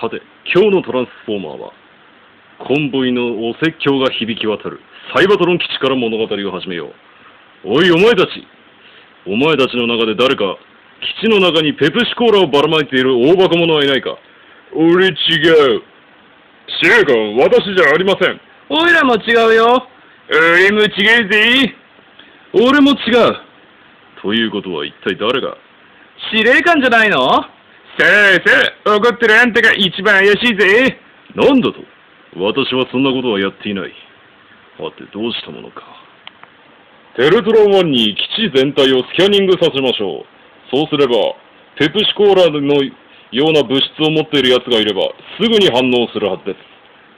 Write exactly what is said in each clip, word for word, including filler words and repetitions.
さて、今日のトランスフォーマーは、コンボイのお説教が響き渡るサイバトロン基地から物語を始めよう。おい、お前たち。お前たちの中で誰か、基地の中にペプシコーラをばらまいている大バカ者はいないか？俺違う。司令官、私じゃありません。 おいらも違うよ。 俺も違うぜ。俺も違う。ということは一体誰が？ 司令官じゃないの？ さあさあ、怒ってるあんたが一番怪しいぜ。なんだと？私はそんなことはやっていない。はて、どうしたものか。テルトロンワンに基地全体をスキャニングさせましょう。そうすれば、ペプシコーラのような物質を持っている奴がいれば、すぐに反応するはずです。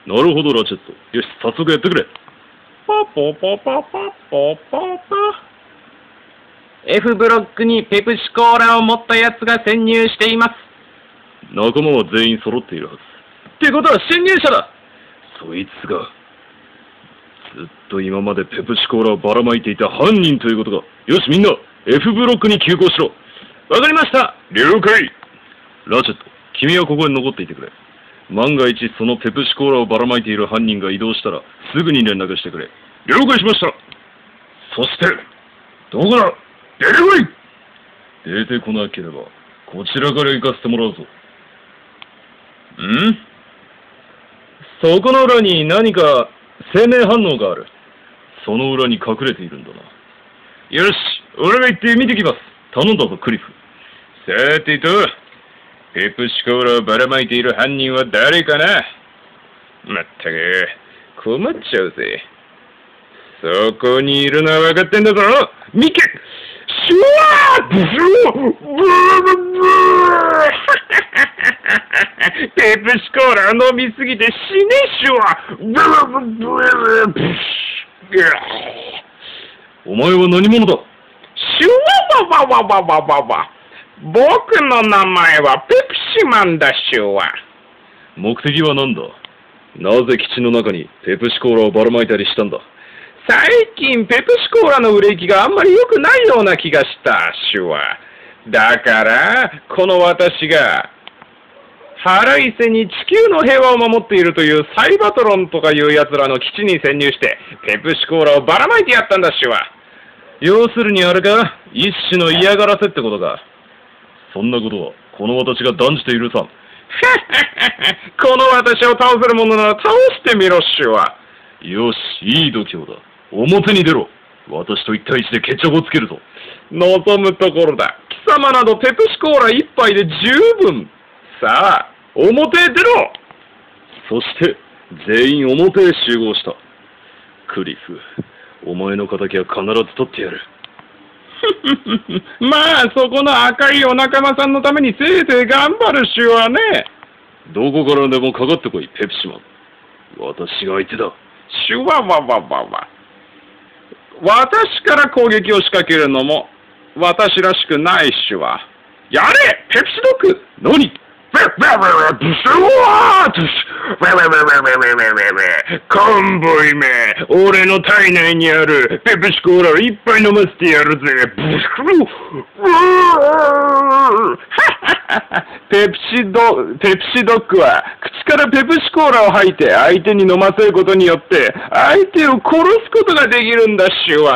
なるほど、ラチェット。よし、早速やってくれ。 パポパパパポパパ。F ブロックにペプシコーラを持った奴が潜入しています。 仲間は全員揃っているはず。 ってことは侵入者だ。 そいつが、ずっと今までペプシコーラをばらまいていた犯人ということか。よし、みんな、F ブロックに急行しろ。 わかりました。 了解。ラチェット、君はここに残っていてくれ。万が一そのペプシコーラをばらまいている犯人が移動したら、すぐに連絡してくれ。了解しました。そして、どこだ？出てこい！出てこなければ、こちらから行かせてもらうぞ。ん？そこの裏に何か生命反応がある。その裏に隠れているんだな。よし、俺が行って見てきます。頼んだぞ、クリフ。さてと、ペプシコーラをばらまいている犯人は誰かな？まったく、困っちゃうぜ。そこにいるのは分かってんだぞ。ミケ！シュワー！ブシュー！ブーブー！ペプシコーラ飲みすぎて死ねシュワー！ブーブーブーブシュー！お前は何者だ？ シュワワワワワワワ。僕の名前はペプシマンだシュワ。 目的は何だ？なぜ基地の中にペプシコーラをばらまいたりしたんだ？ 最近ペプシコーラの売れ行きがあんまり良くないような気がしたシュワ。だからこの私が腹いせに地球の平和を守っているというサイバトロンとかいう奴らの基地に潜入してペプシコーラをばらまいてやったんだシュワ。 要するにあれか、一種の嫌がらせってことか。そんなことはこの私が断じているさ。 この私を倒せるものなら倒してみろシュワ。 よし、いい度胸だ。表に出ろ。私と一対一で決着をつけるぞ。 望むところだ。貴様などペプシコーラ一杯で十分。さあ、表へ出ろ。 そして全員表へ集合した。クリフ、お前の敵は必ず取ってやる。 まあ、そこの赤いお仲間さんのためにせいぜい頑張るしはね。 どこからでもかかってこい、ペプシマン。私が相手だ。 シュワワワワワ。私から攻撃を仕掛けるのも私らしくないシュワ。やれペプシドッグ。 何？ コンボイめ、俺の体内にあるペプシコーラをいっぱい飲ませてやるぜ。ペプシド、ペプシドッグは口からペプシコーラを吐いて相手に飲ませることによって相手を殺すことができるんだシュワ。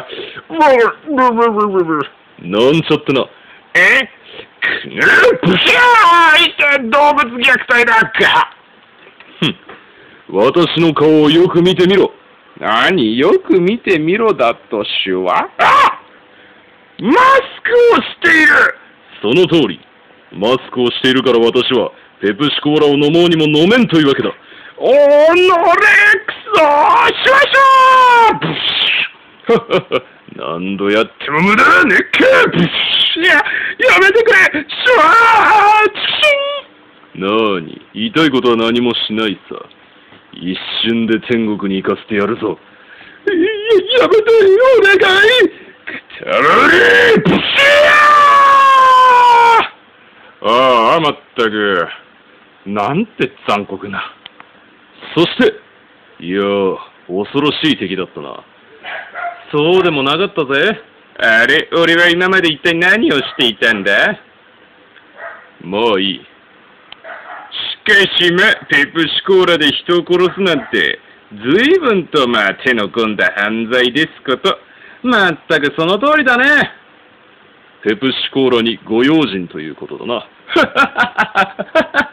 なんちゃってな。 え？ブシャー！動物虐待だか。 ふん。私の顔をよく見てみろ。 何？よく見てみろだとシュワ？あ！マスクをしている！ その通り。マスクをしているから私はペプシコーラを飲もうにも飲めんというわけだ。 おのれくそー！シュワシュー！ブシュ何度やっても無駄だねっけ！ブシュいや、やめてくれ！シュワー！チキン！なーに、言いたいことは何もしないさ。一瞬で天国に行かせてやるぞ。 や、やめて、お願い！ くたられー！ブシャー！ああ、まったく。なんて残酷な。そして、いやー、恐ろしい敵だったな。そうでもなかったぜ。 あれ、俺は今まで一体何をしていたんだ？ まあいい。しかしま、ペプシコーラで人を殺すなんて、随分とまあ手の込んだ犯罪ですこと。まったくその通りだね。 ペプシコーラにご用心ということだな。